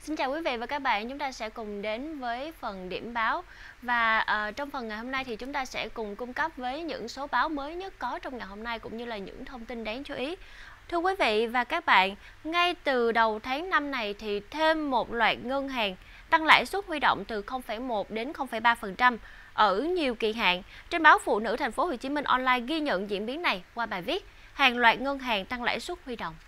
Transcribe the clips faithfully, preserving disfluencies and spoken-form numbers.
Xin chào quý vị và các bạn, chúng ta sẽ cùng đến với phần điểm báo và uh, trong phần ngày hôm nay thì chúng ta sẽ cùng cung cấp với những số báo mới nhất có trong ngày hôm nay cũng như là những thông tin đáng chú ý. Thưa quý vị và các bạn, ngay từ đầu tháng năm này thì thêm một loạt ngân hàng tăng lãi suất huy động từ không phẩy một đến không phẩy ba phần trăm ở nhiều kỳ hạn. Trên báo Phụ nữ Thành phố Hồ Chí Minh Online ghi nhận diễn biến này qua bài viết hàng loạt ngân hàng tăng lãi suất huy động.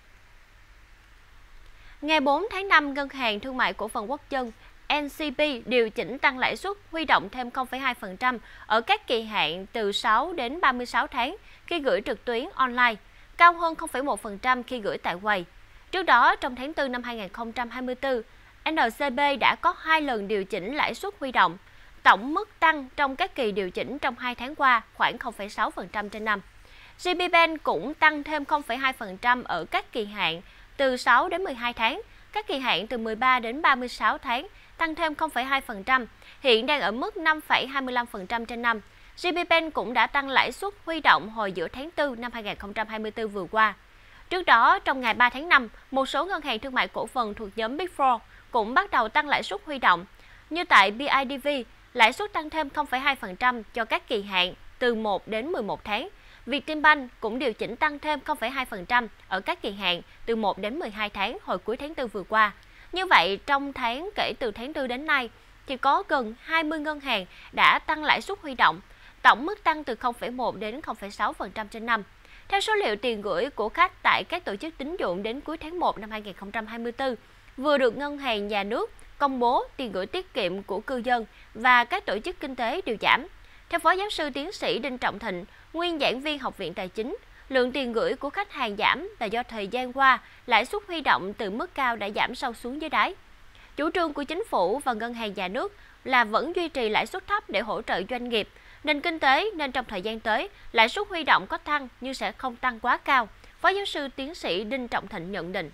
Ngày bốn tháng năm, Ngân hàng Thương mại Cổ phần Quốc dân en xê bê điều chỉnh tăng lãi suất huy động thêm không phẩy hai phần trăm ở các kỳ hạn từ sáu đến ba mươi sáu tháng khi gửi trực tuyến online, cao hơn không phẩy một phần trăm khi gửi tại quầy. Trước đó, trong tháng tư năm hai nghìn không trăm hai mươi tư, en xê bê đã có hai lần điều chỉnh lãi suất huy động. Tổng mức tăng trong các kỳ điều chỉnh trong hai tháng qua khoảng không phẩy sáu phần trăm trên năm. giê bê Bank cũng tăng thêm không phẩy hai phần trăm ở các kỳ hạn từ sáu đến mười hai tháng, các kỳ hạn từ mười ba đến ba mươi sáu tháng tăng thêm không phẩy hai phần trăm, hiện đang ở mức năm phẩy hai mươi lăm phần trăm trên năm. giê bê Bank cũng đã tăng lãi suất huy động hồi giữa tháng tư năm hai nghìn không trăm hai mươi tư vừa qua. Trước đó, trong ngày ba tháng năm, một số ngân hàng thương mại cổ phần thuộc nhóm Big Four cũng bắt đầu tăng lãi suất huy động. Như tại bê i đê vê, lãi suất tăng thêm không phẩy hai phần trăm cho các kỳ hạn từ một đến mười một tháng. Vietinbank cũng điều chỉnh tăng thêm không phẩy hai phần trăm ở các kỳ hạn từ một đến mười hai tháng hồi cuối tháng tư vừa qua. Như vậy, trong tháng kể từ tháng tư đến nay, thì có gần hai mươi ngân hàng đã tăng lãi suất huy động, tổng mức tăng từ không phẩy một đến không phẩy sáu phần trăm trên năm. Theo số liệu tiền gửi của khách tại các tổ chức tín dụng đến cuối tháng một năm hai nghìn không trăm hai mươi tư, vừa được Ngân hàng Nhà nước công bố, tiền gửi tiết kiệm của cư dân và các tổ chức kinh tế đều giảm. Theo Phó Giáo sư Tiến sĩ Đinh Trọng Thịnh, nguyên giảng viên Học viện Tài chính, lượng tiền gửi của khách hàng giảm là do thời gian qua, lãi suất huy động từ mức cao đã giảm sâu xuống dưới đáy. Chủ trương của chính phủ và Ngân hàng Nhà nước là vẫn duy trì lãi suất thấp để hỗ trợ doanh nghiệp, nền kinh tế nên trong thời gian tới, lãi suất huy động có tăng nhưng sẽ không tăng quá cao. Phó Giáo sư Tiến sĩ Đinh Trọng Thịnh nhận định.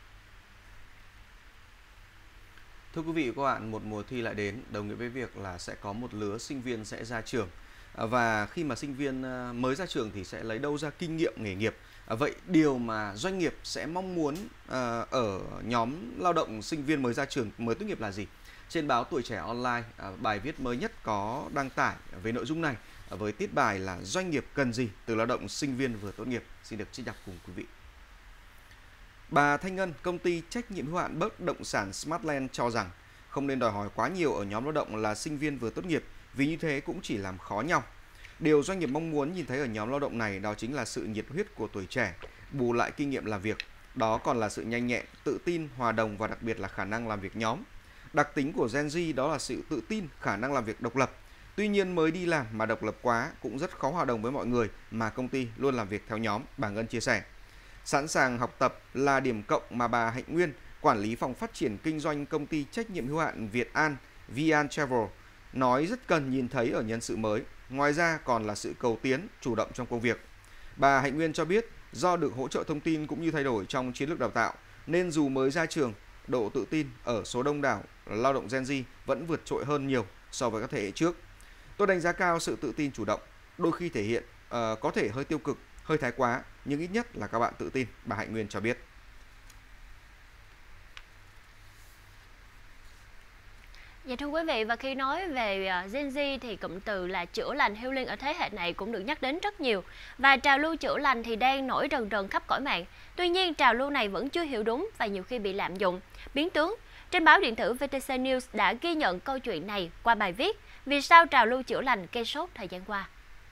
Thưa quý vị và các bạn, một mùa thi lại đến, đồng nghĩa với việc là sẽ có một lứa sinh viên sẽ ra trường. Và khi mà sinh viên mới ra trường thì sẽ lấy đâu ra kinh nghiệm nghề nghiệp. Vậy điều mà doanh nghiệp sẽ mong muốn ở nhóm lao động sinh viên mới ra trường, mới tốt nghiệp là gì? Trên báo Tuổi Trẻ Online, bài viết mới nhất có đăng tải về nội dung này với tiết bài là doanh nghiệp cần gì từ lao động sinh viên vừa tốt nghiệp. Xin được trích đọc cùng quý vị. Bà Thanh Ngân, công ty trách nhiệm hữu hạn bất động sản Smartland cho rằng không nên đòi hỏi quá nhiều ở nhóm lao động là sinh viên vừa tốt nghiệp, vì như thế cũng chỉ làm khó nhau. Điều doanh nghiệp mong muốn nhìn thấy ở nhóm lao động này đó chính là sự nhiệt huyết của tuổi trẻ, bù lại kinh nghiệm làm việc. Đó còn là sự nhanh nhẹn, tự tin, hòa đồng và đặc biệt là khả năng làm việc nhóm. Đặc tính của Gen Z đó là sự tự tin, khả năng làm việc độc lập. Tuy nhiên mới đi làm mà độc lập quá cũng rất khó hòa đồng với mọi người mà công ty luôn làm việc theo nhóm, bà Ngân chia sẻ. Sẵn sàng học tập là điểm cộng mà bà Hạnh Nguyên, quản lý phòng phát triển kinh doanh công ty trách nhiệm hữu hạn Việt An, Vian Travel, nói rất cần nhìn thấy ở nhân sự mới. Ngoài ra còn là sự cầu tiến, chủ động trong công việc. Bà Hạnh Nguyên cho biết do được hỗ trợ thông tin cũng như thay đổi trong chiến lược đào tạo, nên dù mới ra trường, độ tự tin ở số đông đảo lao động Gen Z vẫn vượt trội hơn nhiều so với các thế hệ trước. Tôi đánh giá cao sự tự tin chủ động, đôi khi thể hiện uh, có thể hơi tiêu cực, hơi thái quá, nhưng ít nhất là các bạn tự tin, bà Hạnh Nguyên cho biết. Dạ thưa quý vị, và khi nói về Gen Z thì cụm từ là chữa lành healing ở thế hệ này cũng được nhắc đến rất nhiều. Và trào lưu chữa lành thì đang nổi rần rần khắp cõi mạng. Tuy nhiên trào lưu này vẫn chưa hiểu đúng và nhiều khi bị lạm dụng, biến tướng. Trên báo điện tử vê tê xê News đã ghi nhận câu chuyện này qua bài viết Vì sao trào lưu chữa lành gây sốt thời gian qua.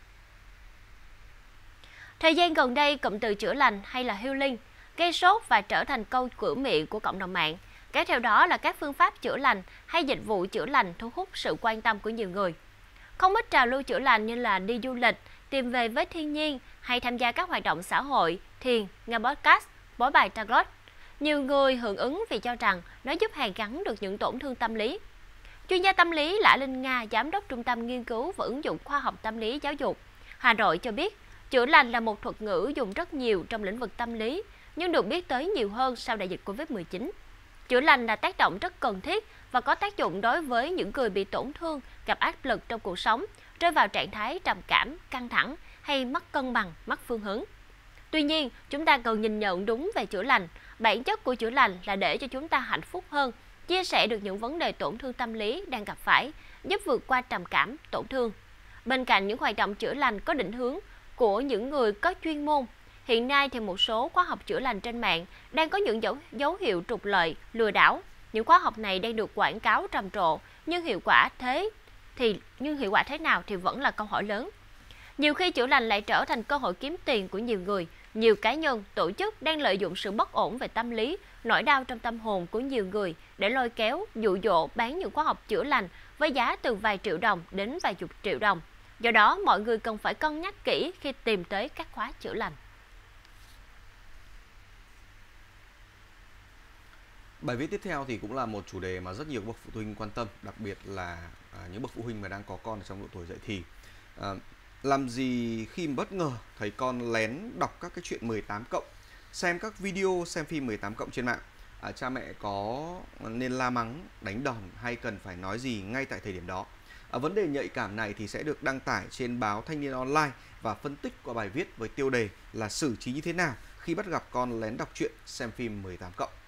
Thời gian gần đây, cụm từ chữa lành hay là healing gây sốt và trở thành câu cửa miệng của cộng đồng mạng. Kéo theo đó là các phương pháp chữa lành hay dịch vụ chữa lành thu hút sự quan tâm của nhiều người. Không ít trào lưu chữa lành như là đi du lịch, tìm về với thiên nhiên hay tham gia các hoạt động xã hội, thiền, nghe podcast, bói bài tarot. Nhiều người hưởng ứng vì cho rằng nó giúp hàn gắn được những tổn thương tâm lý. Chuyên gia tâm lý Lã Linh Nga, giám đốc Trung tâm Nghiên cứu và ứng dụng khoa học tâm lý giáo dục Hà Nội cho biết, chữa lành là một thuật ngữ dùng rất nhiều trong lĩnh vực tâm lý, nhưng được biết tới nhiều hơn sau đại dịch Covid mười chín. Chữa lành là tác động rất cần thiết và có tác dụng đối với những người bị tổn thương, gặp áp lực trong cuộc sống, rơi vào trạng thái trầm cảm, căng thẳng hay mất cân bằng, mất phương hướng. Tuy nhiên, chúng ta cần nhìn nhận đúng về chữa lành. Bản chất của chữa lành là để cho chúng ta hạnh phúc hơn, chia sẻ được những vấn đề tổn thương tâm lý đang gặp phải, giúp vượt qua trầm cảm, tổn thương. Bên cạnh những hoạt động chữa lành có định hướng của những người có chuyên môn, hiện nay thì một số khóa học chữa lành trên mạng đang có những dấu, dấu hiệu trục lợi, lừa đảo. Những khóa học này đang được quảng cáo trầm trồ, nhưng hiệu quả thế thì nhưng hiệu quả thế nào thì vẫn là câu hỏi lớn. Nhiều khi chữa lành lại trở thành cơ hội kiếm tiền của nhiều người. Nhiều cá nhân, tổ chức đang lợi dụng sự bất ổn về tâm lý, nỗi đau trong tâm hồn của nhiều người để lôi kéo, dụ dỗ bán những khóa học chữa lành với giá từ vài triệu đồng đến vài chục triệu đồng. Do đó, mọi người cần phải cân nhắc kỹ khi tìm tới các khóa chữa lành. Bài viết tiếp theo thì cũng là một chủ đề mà rất nhiều bậc phụ huynh quan tâm, đặc biệt là à, những bậc phụ huynh mà đang có con ở trong độ tuổi dậy thì. À, làm gì khi bất ngờ thấy con lén đọc các cái chuyện mười tám cộng, xem các video, xem phim mười tám cộng trên mạng? À, cha mẹ có nên la mắng, đánh đòn hay cần phải nói gì ngay tại thời điểm đó? À, vấn đề nhạy cảm này thì sẽ được đăng tải trên báo Thanh niên Online và phân tích qua bài viết với tiêu đề là xử trí như thế nào khi bắt gặp con lén đọc truyện, xem phim mười tám cộng.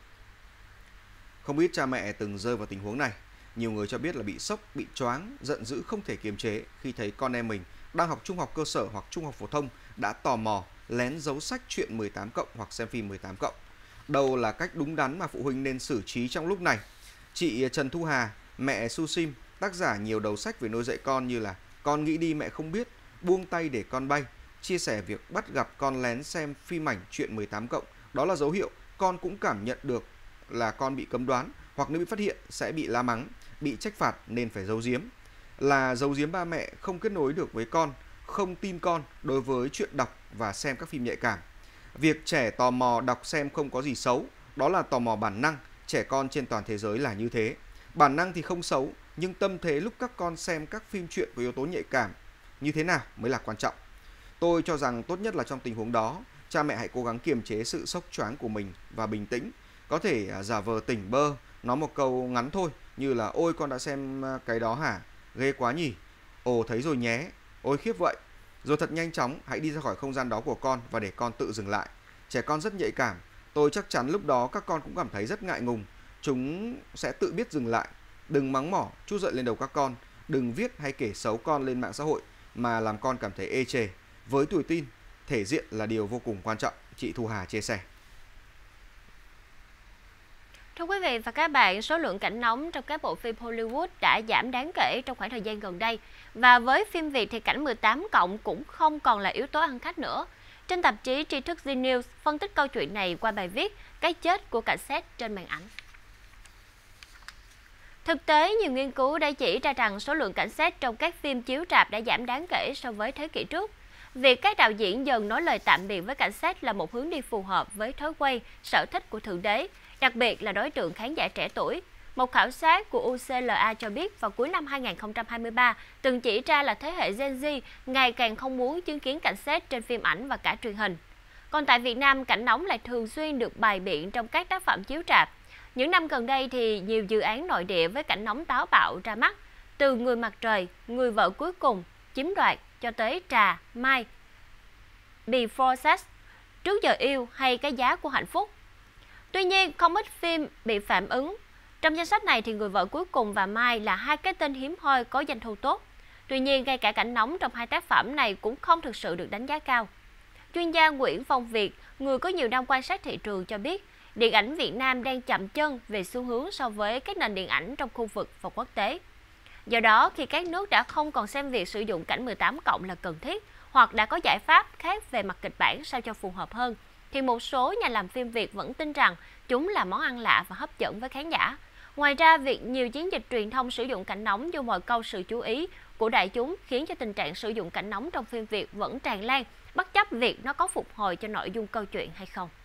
Không ít cha mẹ từng rơi vào tình huống này. Nhiều người cho biết là bị sốc, bị choáng, giận dữ không thể kiềm chế khi thấy con em mình đang học trung học cơ sở hoặc trung học phổ thông đã tò mò lén giấu sách truyện mười tám cộng hoặc xem phim mười tám cộng. Đâu là cách đúng đắn mà phụ huynh nên xử trí trong lúc này? Chị Trần Thu Hà, mẹ Su Sim, tác giả nhiều đầu sách về nuôi dạy con như là Con nghĩ đi mẹ không biết, Buông tay để con bay, chia sẻ việc bắt gặp con lén xem phim ảnh truyện mười tám cộng. Đó là dấu hiệu con cũng cảm nhận được là con bị cấm đoán, hoặc nếu bị phát hiện sẽ bị la mắng, bị trách phạt nên phải giấu giếm. Là giấu giếm ba mẹ, không kết nối được với con, không tin con đối với chuyện đọc và xem các phim nhạy cảm. Việc trẻ tò mò đọc xem không có gì xấu, đó là tò mò bản năng, trẻ con trên toàn thế giới là như thế. Bản năng thì không xấu, nhưng tâm thế lúc các con xem các phim truyện có yếu tố nhạy cảm như thế nào mới là quan trọng. Tôi cho rằng tốt nhất là trong tình huống đó, cha mẹ hãy cố gắng kiềm chế sự sốc choáng của mình và bình tĩnh. Có thể giả vờ tỉnh bơ, nói một câu ngắn thôi như là ôi con đã xem cái đó hả? Ghê quá nhỉ? Ồ thấy rồi nhé, ôi khiếp vậy. Rồi thật nhanh chóng hãy đi ra khỏi không gian đó của con và để con tự dừng lại. Trẻ con rất nhạy cảm, tôi chắc chắn lúc đó các con cũng cảm thấy rất ngại ngùng. Chúng sẽ tự biết dừng lại. Đừng mắng mỏ, trút giận lên đầu các con. Đừng viết hay kể xấu con lên mạng xã hội mà làm con cảm thấy ê chề. Với tuổi teen, thể diện là điều vô cùng quan trọng, chị Thu Hà chia sẻ. Thưa quý vị và các bạn, số lượng cảnh nóng trong các bộ phim Hollywood đã giảm đáng kể trong khoảng thời gian gần đây. Và với phim Việt thì cảnh mười tám cộng cũng không còn là yếu tố ăn khách nữa. Trên tạp chí Tri thức Genius phân tích câu chuyện này qua bài viết Cái chết của cảnh sát trên màn ảnh. Thực tế, nhiều nghiên cứu đã chỉ ra rằng số lượng cảnh sát trong các phim chiếu rạp đã giảm đáng kể so với thế kỷ trước. Việc các đạo diễn dần nói lời tạm biệt với cảnh sát là một hướng đi phù hợp với thói quen, sở thích của Thượng Đế, đặc biệt là đối tượng khán giả trẻ tuổi. Một khảo sát của u xê lờ a cho biết vào cuối năm hai nghìn không trăm hai mươi ba từng chỉ ra là thế hệ Gen Z ngày càng không muốn chứng kiến cảnh sát trên phim ảnh và cả truyền hình. Còn tại Việt Nam, cảnh nóng lại thường xuyên được bày biện trong các tác phẩm chiếu rạp. Những năm gần đây thì nhiều dự án nội địa với cảnh nóng táo bạo ra mắt, từ Người mặt trời, Người vợ cuối cùng, Chiếm đoạt cho tới Trà, Mai, Before Sex, Trước giờ yêu hay Cái giá của hạnh phúc. Tuy nhiên, không ít phim bị phản ứng. Trong danh sách này thì Người vợ cuối cùng và Mai là hai cái tên hiếm hoi có doanh thu tốt. Tuy nhiên, ngay cả cảnh nóng trong hai tác phẩm này cũng không thực sự được đánh giá cao. Chuyên gia Nguyễn Phong Việt, người có nhiều năm quan sát thị trường cho biết, điện ảnh Việt Nam đang chậm chân về xu hướng so với các nền điện ảnh trong khu vực và quốc tế. Do đó, khi các nước đã không còn xem việc sử dụng cảnh mười tám cộng là cần thiết, hoặc đã có giải pháp khác về mặt kịch bản sao cho phù hợp hơn, thì một số nhà làm phim Việt vẫn tin rằng chúng là món ăn lạ và hấp dẫn với khán giả. Ngoài ra, việc nhiều chiến dịch truyền thông sử dụng cảnh nóng vô mọi câu sự chú ý của đại chúng khiến cho tình trạng sử dụng cảnh nóng trong phim Việt vẫn tràn lan, bất chấp việc nó có phục hồi cho nội dung câu chuyện hay không.